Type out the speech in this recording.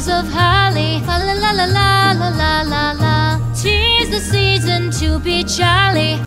boughs of holly. La la la la la la la la. 'Tis the season to be jolly.